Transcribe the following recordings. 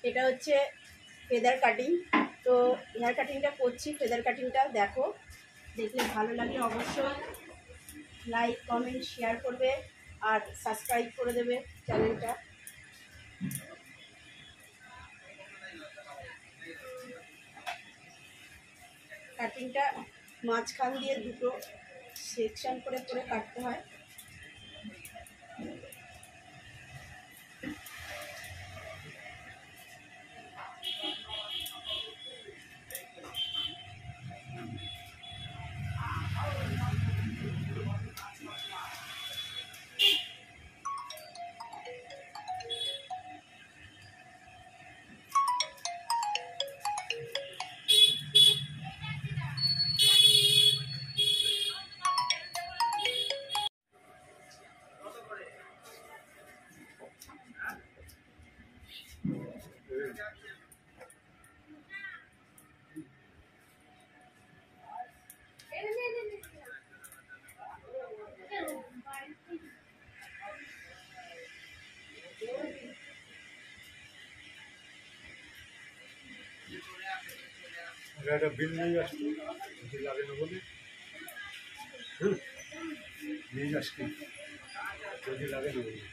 এটা হচ্ছে feather cutting. তো হেয়ার কাটিংটা করছি, ফেদার কাটিংটা দেখো, দেখলে ভালো লাগলে অবশ্যই লাইক কমেন্ট শেয়ার করবে আর সাবস্ক্রাইব করে দেবে চ্যানেলটা। কাটিংটা মাঝখান দিয়ে দুটো সেকশন করে করে কাটতে হয়। একটা বিল নিয়ে আসছি যদি লাগে না বলে, নিয়ে আসছি যদি লাগে না বলে।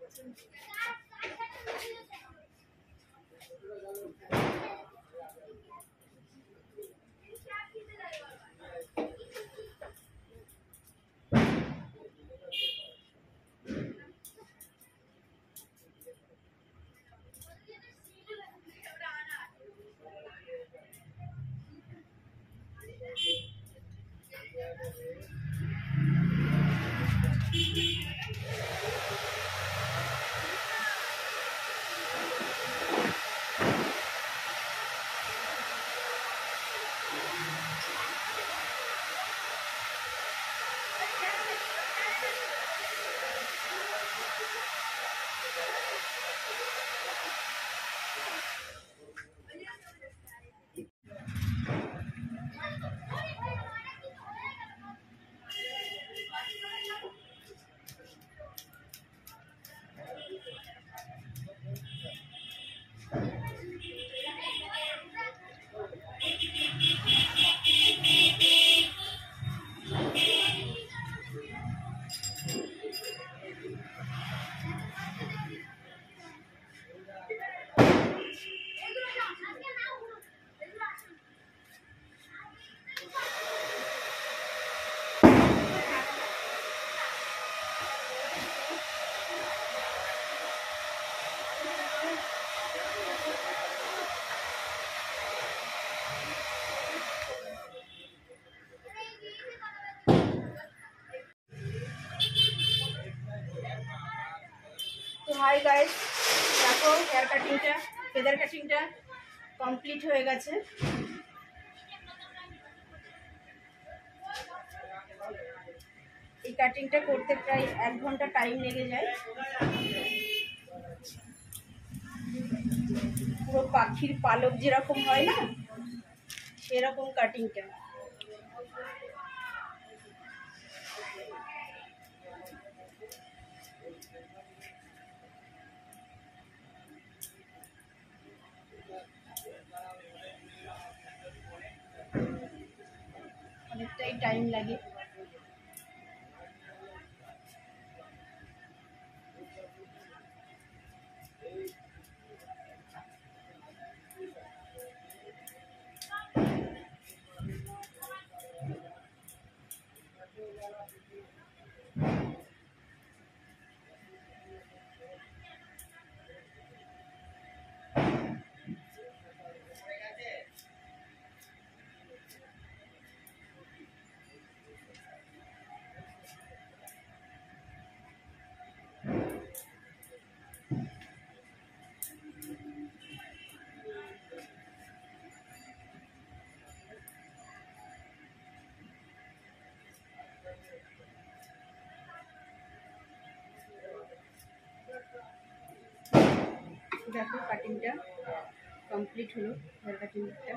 তো হাই গাইস, দেখো হেয়ার কাটিংটা, ফেদার কাটিংটা কমপ্লিট হয়ে গেছে। এই কাটিংটা করতে প্রায় 1 ঘন্টা টাইম লেগে যায়। পুরো পাখির পালক যেরকম হয় না, সেরকম কাটিংটা। অনেকটাই টাইম লাগে। দেখো কাটিংটা কমপ্লিট হলো, হেয়ার কাটিংটা।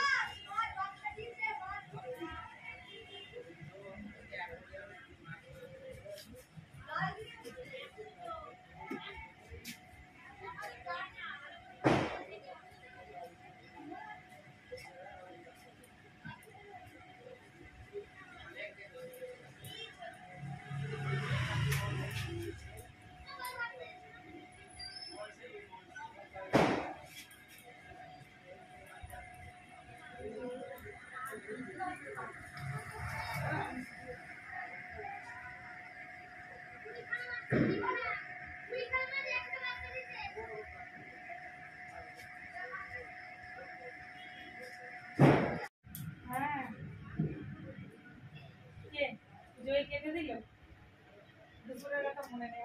জয় কেটে দিল দুপুরের কথা মনে নেই।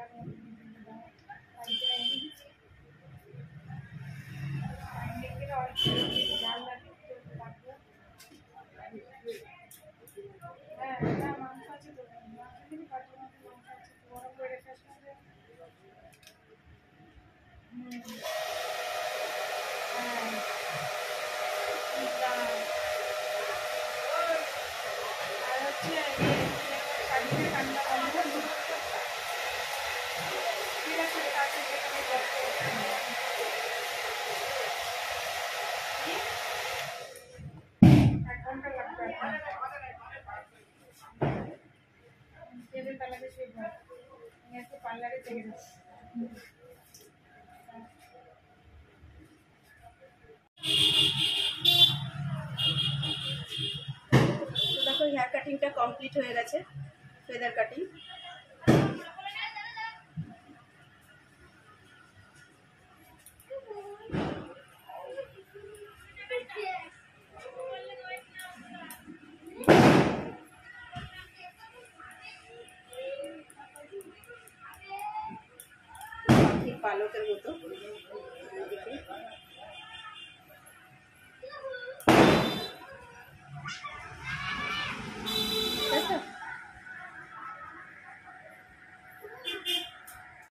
মাংস আছে তো, মাংস কিন্তু কাটবো, মাংস আছে গরম করে রেখে আসলে। আর হচ্ছে কাটিয়ে কান্না করবো। ঠিক আছে, কাছে যেখানে গল্প 1 ঘন্টা লাগবে। পার্লারে থেকে যাচ্ছে। তো দেখো হেয়ার কাটিংটা কমপ্লিট হয়ে গেছে, ফেদার কাটিং। পালকের মতো